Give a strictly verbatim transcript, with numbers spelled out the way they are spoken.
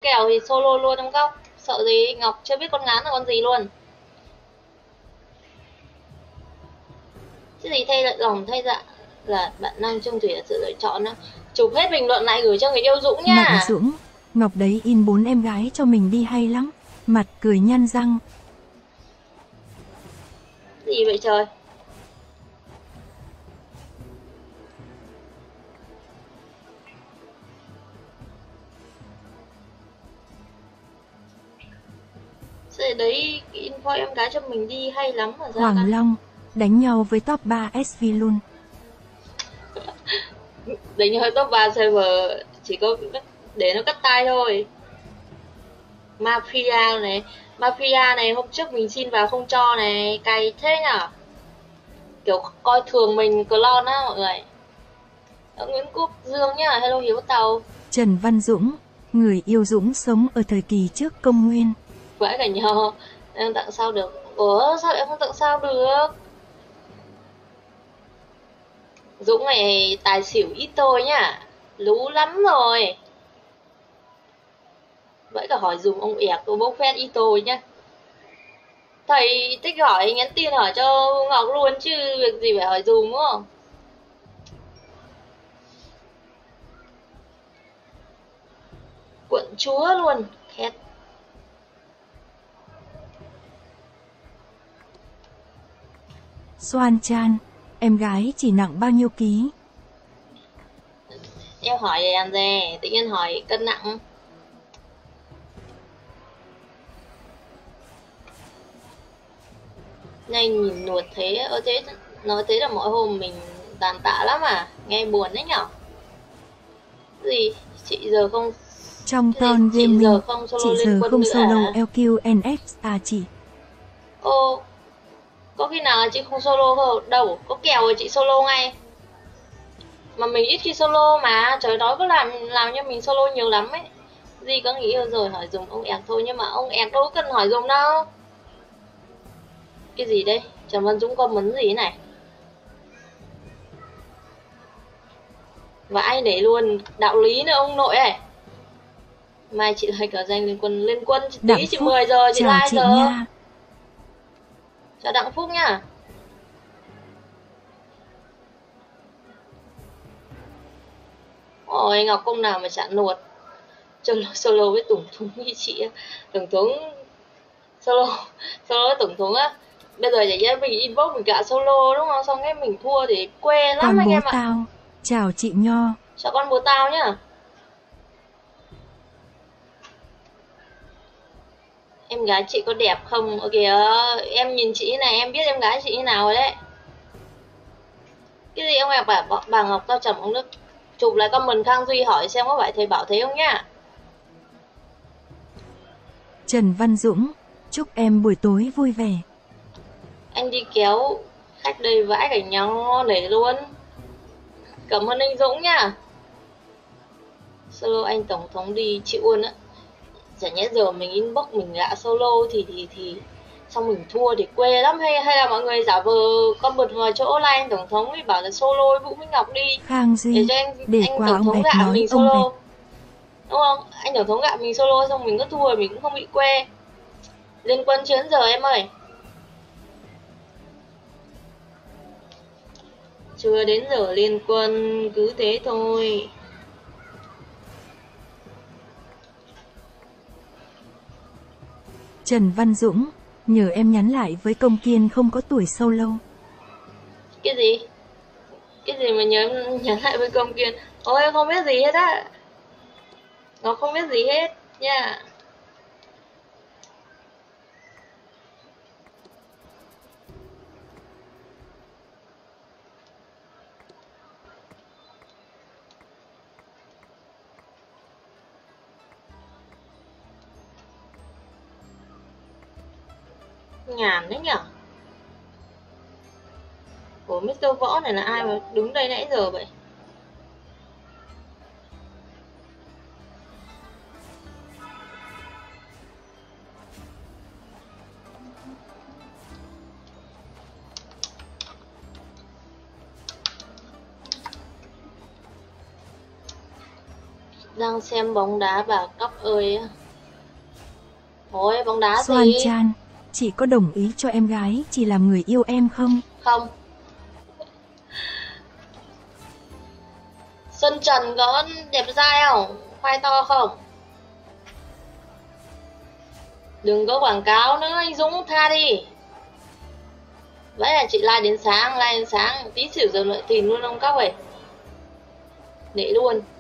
kèo thì solo luôn trong góc. Sợ gì, Ngọc chưa biết con ngán là con gì luôn. Chứ gì thay lại dòng thay dạ là bạn nam trung thủy là sự lựa chọn đó. Chụp hết bình luận lại gửi cho người yêu Dũng nha. Mạnh Dũng, Ngọc đấy in bốn em gái cho mình đi hay lắm. Mặt cười nhăn răng. Gì vậy trời? Sẽ đấy info em gái cho mình đi hay lắm mà ra Hoàng ta. Long, đánh nhau với top ba ét vê luôn. Đánh hơi top ba server chỉ có để nó cắt tay thôi. Mafia này, Mafia này hôm trước mình xin vào không cho này, cay thế nhở? Kiểu coi thường mình clone á mọi người. Ở Nguyễn Quốc Dương nhá, hello Hiếu Tàu. Trần Văn Dũng, người yêu Dũng sống ở thời kỳ trước công nguyên. Vãi cả nhau, em tặng sao được? Ủa sao em không tặng sao được? Dũng này tài xỉu ít thôi nhá, lú lắm rồi. Vậy cả hỏi dùng ông ẹc tôi bốc phét ít tôi nhá. Thầy thích hỏi nhắn tin hỏi cho Ngọc luôn chứ việc gì phải hỏi dùng đúng không? Quận chúa luôn, khét. Soan Chan, em gái chỉ nặng bao nhiêu ký? Em hỏi để làm gì, tự nhiên hỏi cân nặng. Này nhìn nuột thế, ơ thế nói thế là mỗi hôm mình tàn tạ lắm à, nghe buồn đấy nhở. Gì, chị giờ không... Trong Chị, Ton chị Gaming, giờ không solo chị liên giờ quân không nữa solo à? lờ quy en ích à chị? Ô, có khi nào chị không solo không? Đâu, có kèo rồi chị solo ngay. Mà mình ít khi solo mà, trời đó cứ làm làm cho mình solo nhiều lắm ấy. Di có nghĩ rồi hỏi dùng ông ẹc thôi, nhưng mà ông ẹc đâu có cần hỏi dùng đâu. Cái gì đây? Trần Văn Dũng comment gì này? Và ai để luôn đạo lý nữa ông nội ơi. Mai chị like cả danh liên quân liên quân tí Đặng chị Phúc, mười giờ chị chào like chị giờ. nha. Chào Đặng Phúc nhá. Ôi Ngọc công nào mà chả nuột. Solo, solo với tổng thống như chị á. Tổng thống solo solo với tổng thống á. Bây giờ chả nhẽ mình inbox mình cả solo đúng không? Xong cái mình thua thì quê lắm Con anh bố em ạ. tao, chào chị Nho. Chào con bố tao nhá. Em gái chị có đẹp không? Ơ kìa, em nhìn chị như này em biết em gái chị như nào rồi đấy. Cái gì ông em bảo bà Ngọc tao trầm ông Đức. Chụp lại comment Khang Duy hỏi xem có phải thầy bảo thế không nhá. Trần Văn Dũng, chúc em buổi tối vui vẻ. Anh đi kéo khách đây vãi cả nhau nể luôn. Cảm ơn anh Dũng nhá. Solo anh tổng thống đi chịu luôn á. Chả nhẽ giờ mình inbox mình gạ solo thì thì thì xong mình thua thì quê lắm, hay hay là mọi người giả vờ con bật vào chỗ like anh tổng thống thì bảo là solo Vũ Minh Ngọc đi Khang để Duy, cho anh để anh qua tổng ông thống ẹc gạ nói mình ông solo. ẹc. Đúng không? Anh tổng thống gạ mình solo xong mình cứ thua mình cũng không bị quê. Liên quân chưa đến giờ em ơi. Chưa đến giờ liên quân, cứ thế thôi. Trần Văn Dũng, nhờ em nhắn lại với công kiên không có tuổi solo. Cái gì? Cái gì mà nhớ em nhắn lại với công kiên? Ôi em không biết gì hết á. Nó không biết gì hết nha. Nhàn đấy nhở. Ủa mít tơ Võ này là ai mà đứng đây nãy giờ vậy? Đang xem bóng đá bà cóc ơi. Thôi bóng đá Soan gì? Chan, chị có đồng ý cho em gái chỉ làm người yêu em không? Không. Xuân Trần có đẹp dai không? Khoai to không? Đừng có quảng cáo nữa anh Dũng, tha đi. Vậy là chị like đến sáng, like đến sáng tí xỉu giờ lại tìm luôn ông cóc vậy. Để luôn.